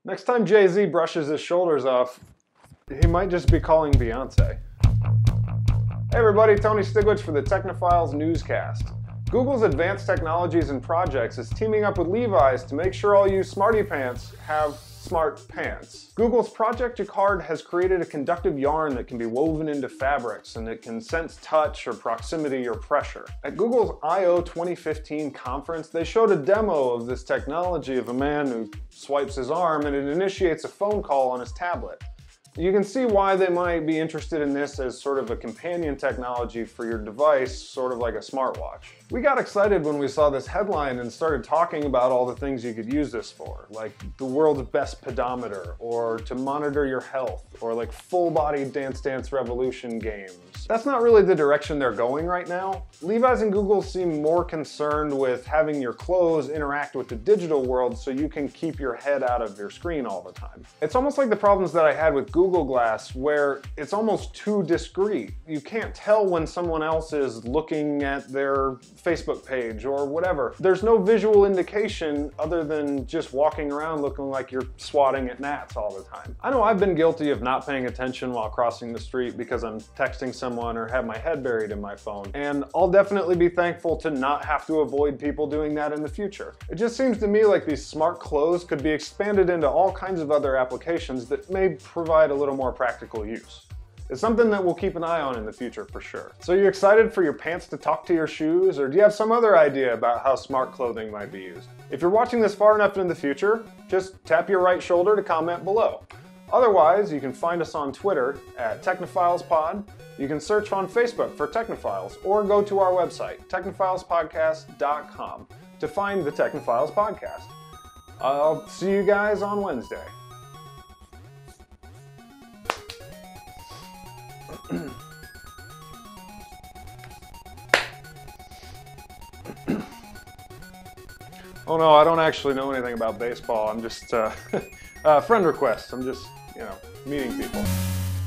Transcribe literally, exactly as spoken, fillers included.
Next time Jay-Z brushes his shoulders off, he might just be calling Beyonce. Hey everybody, Tony Stigwich for the Technophiles Newscast. Google's Advanced Technologies and Projects is teaming up with Levi's to make sure all you smarty pants have smart pants. Google's Project Jacquard has created a conductive yarn that can be woven into fabrics, and it can sense touch or proximity or pressure. At Google's I O twenty fifteen conference, they showed a demo of this technology of a man who swipes his arm and it initiates a phone call on his tablet. You can see why they might be interested in this as sort of a companion technology for your device, sort of like a smartwatch. We got excited when we saw this headline and started talking about all the things you could use this for, like the world's best pedometer, or to monitor your health, or like full-body Dance Dance Revolution games. That's not really the direction they're going right now. Levi's and Google seem more concerned with having your clothes interact with the digital world so you can keep your head out of your screen all the time. It's almost like the problems that I had with Google Glass, where it's almost too discreet. You can't tell when someone else is looking at their Facebook page or whatever. There's no visual indication other than just walking around looking like you're swatting at gnats all the time. I know I've been guilty of not paying attention while crossing the street because I'm texting someone or have my head buried in my phone, and I'll definitely be thankful to not have to avoid people doing that in the future. It just seems to me like these smart clothes could be expanded into all kinds of other applications that may provide a little more practical use. It's something that we'll keep an eye on in the future for sure. So you excited for your pants to talk to your shoes, or do you have some other idea about how smart clothing might be used? If you're watching this far enough into the future, just tap your right shoulder to comment below. Otherwise, you can find us on Twitter at TechnophilesPod. You can search on Facebook for Technophiles, or go to our website, technophiles podcast dot com, to find the Technophiles Podcast. I'll see you guys on Wednesday. Oh no, I don't actually know anything about baseball. I'm just, uh, uh, friend request. I'm just, you know, meeting people.